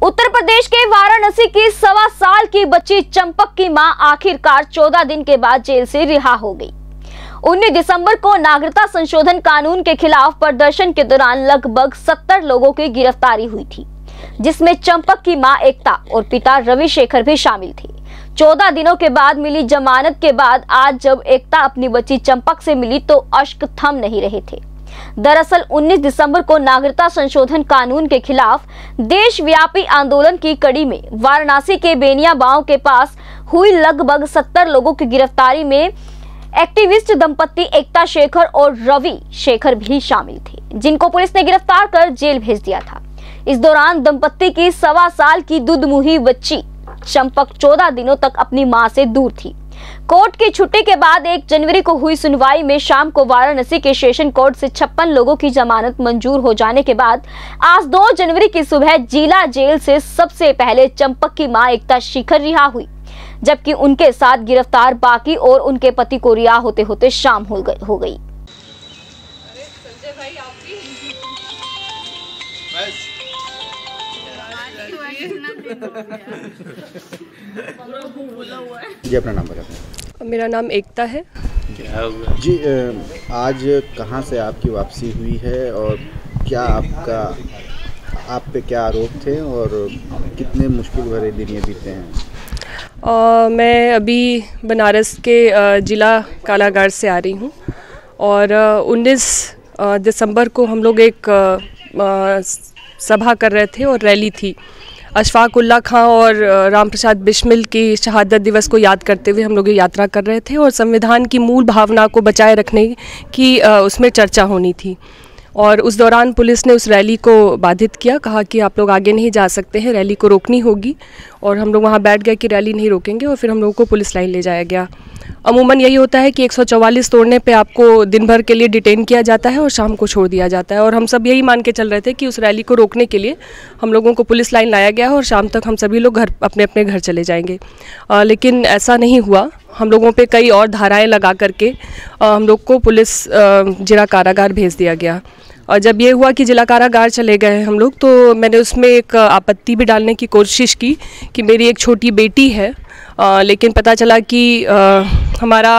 उत्तर प्रदेश के वाराणसी की 1.25 साल की बच्ची चंपक की मां आखिरकार 14 दिन के बाद जेल से रिहा हो गई। 19 दिसंबर को नागरिकता संशोधन कानून के खिलाफ प्रदर्शन के दौरान लगभग 70 लोगों की गिरफ्तारी हुई थी, जिसमें चंपक की मां एकता और पिता रविशेखर भी शामिल थे। 14 दिनों के बाद मिली जमानत के बाद आज जब एकता अपनी बच्ची चंपक से मिली तो अश्क थम नहीं रहे थे। दरअसल 19 दिसंबर को नागरिकता संशोधन कानून के खिलाफ देशव्यापी आंदोलन की कड़ी में वाराणसी के बेनिया गांव के पास हुई लगभग 70 लोगों की गिरफ्तारी में एक्टिविस्ट दंपत्ति एकता शेखर और रवि शेखर भी शामिल थे, जिनको पुलिस ने गिरफ्तार कर जेल भेज दिया था। इस दौरान दंपत्ति की 1.25 साल की दुधमुही बच्ची चंपक 14 दिनों तक अपनी मां से दूर थी। कोर्ट की छुट्टी के बाद 1 जनवरी को हुई सुनवाई में शाम को वाराणसी के सेशन कोर्ट से 56 लोगों की जमानत मंजूर हो जाने के बाद आज 2 जनवरी की सुबह जिला जेल से सबसे पहले चंपक की मां एकता शेखर रिहा हुई, जबकि उनके साथ गिरफ्तार बाकी और उनके पति को रिहा होते होते शाम हो गई। जी, अपना नाम बताएं। मेरा नाम एकता है। जी, आज कहाँ से आपकी वापसी हुई है और क्या आप पे क्या आरोप थे और कितने मुश्किल भरे दिन ये बीते हैं? मैं अभी बनारस के जिला कारागार से आ रही हूँ और 19 दिसंबर को हम लोग एक सभा कर रहे थे और रैली थी। अशफाक उल्ला खां और राम प्रसाद बिस्मिल की शहादत दिवस को याद करते हुए हम लोग ये यात्रा कर रहे थे और संविधान की मूल भावना को बचाए रखने की उसमें चर्चा होनी थी। और उस दौरान पुलिस ने उस रैली को बाधित किया, कहा कि आप लोग आगे नहीं जा सकते हैं, रैली को रोकनी होगी। और हम लोग वहाँ बैठ गए कि रैली नहीं रोकेंगे और फिर हम लोगों को पुलिस लाइन ले जाया गया। अमूमन यही होता है कि 144 तोड़ने पे आपको दिन भर के लिए डिटेन किया जाता है और शाम को छोड़ दिया जाता है। और हम सब यही मान के चल रहे थे कि उस रैली को रोकने के लिए हम लोगों को पुलिस लाइन लाया गया है और शाम तक हम सभी लोग अपने अपने घर चले जाएंगे। लेकिन ऐसा नहीं हुआ। हम लोगों पे कई और धाराएं लगा करके हम लोग को पुलिस जिला कारागार भेज दिया गया। और जब ये हुआ कि जिला कारागार चले गए हम लोग, तो मैंने उसमें एक आपत्ति भी डालने की कोशिश की कि मेरी एक छोटी बेटी है, लेकिन पता चला कि हमारा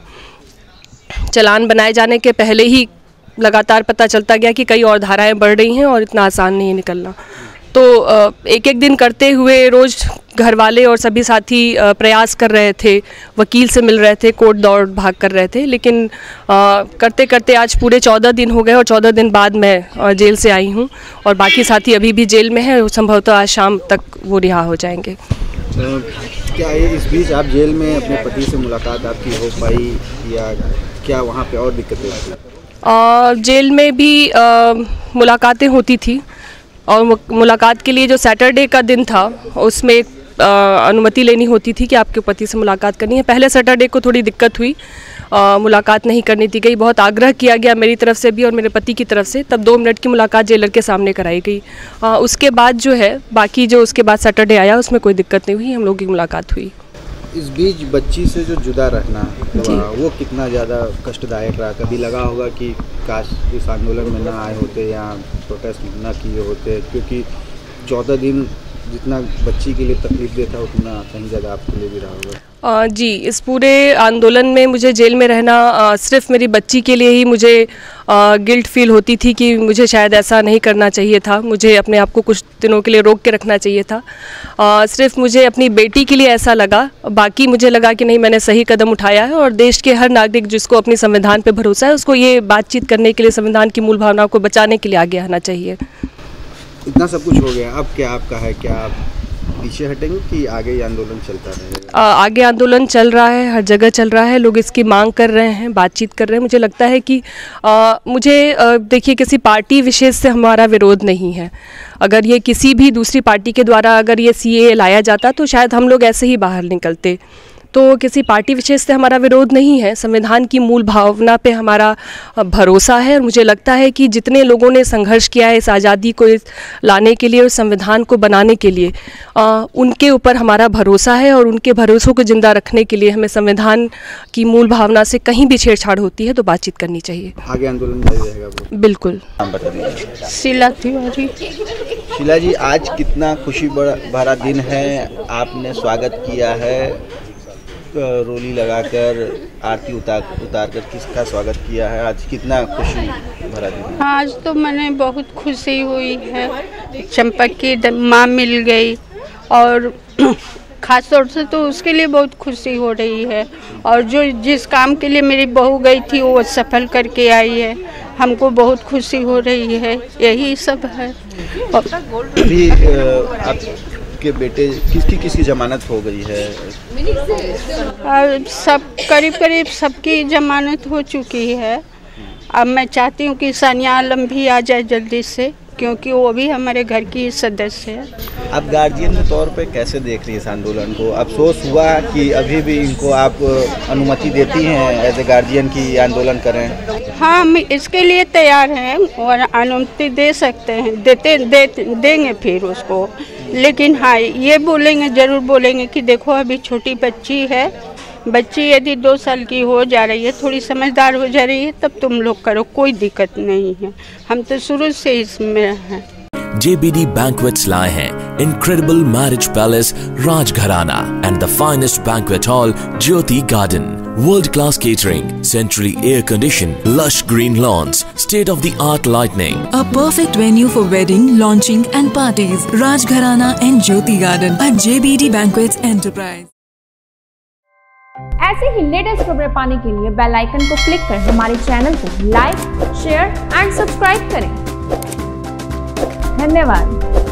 चालान बनाए जाने के पहले ही लगातार पता चलता गया कि कई और धाराएं बढ़ रही हैं और इतना आसान नहीं है निकलना। तो एक एक दिन करते हुए रोज़ घर वाले और सभी साथी प्रयास कर रहे थे, वकील से मिल रहे थे, कोर्ट दौड़ भाग कर रहे थे, लेकिन करते करते आज पूरे 14 दिन हो गए और 14 दिन बाद मैं जेल से आई हूँ और बाकी साथी अभी भी जेल में हैं। संभवतः आज शाम तक वो रिहा हो जाएंगे। क्या इस बीच आप जेल में अपने पति से मुलाकात आपकी हो पाई या क्या वहाँ पे और दिक्कतें हुई? जेल में भी मुलाकातें होती थी और मुलाकात के लिए जो सैटरडे का दिन था उसमें अनुमति लेनी होती थी कि आपके पति से मुलाकात करनी है। पहले सैटरडे को थोड़ी दिक्कत हुई, मुलाकात नहीं करनी थी गई। बहुत आग्रह किया गया मेरी तरफ से भी और मेरे पति की तरफ से, तब 2 मिनट की मुलाकात जेलर के सामने कराई गई। उसके बाद जो है बाकी जो उसके बाद सैटरडे आया उसमें कोई दिक्कत नहीं हुई, हम लोगों की मुलाकात हुई। इस बीच बच्ची से जो जुदा रहना वो कितना ज़्यादा कष्टदायक रहा? कभी लगा होगा कि काश इस आंदोलन में ना आए होते या प्रोटेस्ट ना किए होते, क्योंकि 14 दिन जितना बच्ची के लिए तकलीफ देता उतना कहीं ज़्यादा आपके लिए भी रहा होगा। जी, इस पूरे आंदोलन में मुझे जेल में रहना सिर्फ मेरी बच्ची के लिए ही मुझे गिल्ट फील होती थी कि मुझे शायद ऐसा नहीं करना चाहिए था, मुझे अपने आप को कुछ दिनों के लिए रोक के रखना चाहिए था। सिर्फ मुझे अपनी बेटी के लिए ऐसा लगा, बाकी मुझे लगा कि नहीं, मैंने सही कदम उठाया है और देश के हर नागरिक जिसको अपनी संविधान पे भरोसा है उसको ये बातचीत करने के लिए, संविधान की मूल भावनाओं को बचाने के लिए आगे आना चाहिए। इतना सब कुछ हो गया, अब क्या आपका है? क्या आप पीछे हटेंगे कि आगे ये आंदोलन चलता रहेगा? आगे आंदोलन चल रहा है, हर जगह चल रहा है, लोग इसकी मांग कर रहे हैं, बातचीत कर रहे हैं। मुझे लगता है कि देखिए, किसी पार्टी विशेष से हमारा विरोध नहीं है। अगर ये किसी भी दूसरी पार्टी के द्वारा अगर ये CAA लाया जाता तो शायद हम लोग ऐसे ही बाहर निकलते। तो किसी पार्टी विशेष से हमारा विरोध नहीं है, संविधान की मूल भावना पे हमारा भरोसा है। और मुझे लगता है कि जितने लोगों ने संघर्ष किया है इस आज़ादी को लाने के लिए और संविधान को बनाने के लिए, उनके ऊपर हमारा भरोसा है और उनके भरोसों को ज़िंदा रखने के लिए हमें संविधान की मूल भावना से कहीं भी छेड़छाड़ होती है तो बातचीत करनी चाहिए। आगे आंदोलन जारी रहेगा? बिल्कुल। शीला तिवारी। शीला जी, आज कितना खुशी भरा दिन है। आपने स्वागत किया है रोली लगाकर, आरती उतार कर किसका स्वागत किया है। आज कितना खुशी भरा दिन। आज तो मैंने बहुत खुशी हुई है, चंपक की माँ मिल गई और खास तौर से तो उसके लिए बहुत खुशी हो रही है। और जो जिस काम के लिए मेरी बहू गई थी वो सफल करके आई है, हमको बहुत खुशी हो रही है। यही सब है। अभी आपके बेटे किसकी जमानत हो गई है? सब करीब सबकी जमानत हो चुकी है। अब मैं चाहती हूँ कि सानिया आलम भी आ जाए जल्दी से, क्योंकि वो भी हमारे घर की सदस्य है। आप गार्जियन के तौर पे कैसे देख रही है इस आंदोलन को? अफसोस हुआ कि अभी भी इनको आप अनुमति देती हैं एज ए गार्जियन की आंदोलन करें? हाँ, हम इसके लिए तैयार हैं और अनुमति दे सकते हैं, देंगे फिर उसको। लेकिन हाँ, ये बोलेंगे, ज़रूर बोलेंगे कि देखो अभी छोटी बच्ची है, बच्ची यदि 2 साल की हो जा रही है, थोड़ी समझदार हो जा रही है, तब तुम लोग करो, कोई दिक्कत नहीं है। हम तो शुरू से इसमें हैं। JBD Banquets लाए हैं incredible marriage palace Rajgharana and the finest banquet hall Jyoti Garden. World-class catering, centrally air-conditioned, lush green lawns, state-of-the-art lighting. A perfect venue for wedding, launching and parties. Rajgharana and Jyoti Garden at JBD Banquets Enterprise. ऐसे ही latest खबरें पाने के लिए bell icon को click कर हमारे channel को like, share and subscribe करें। धन्यवाद।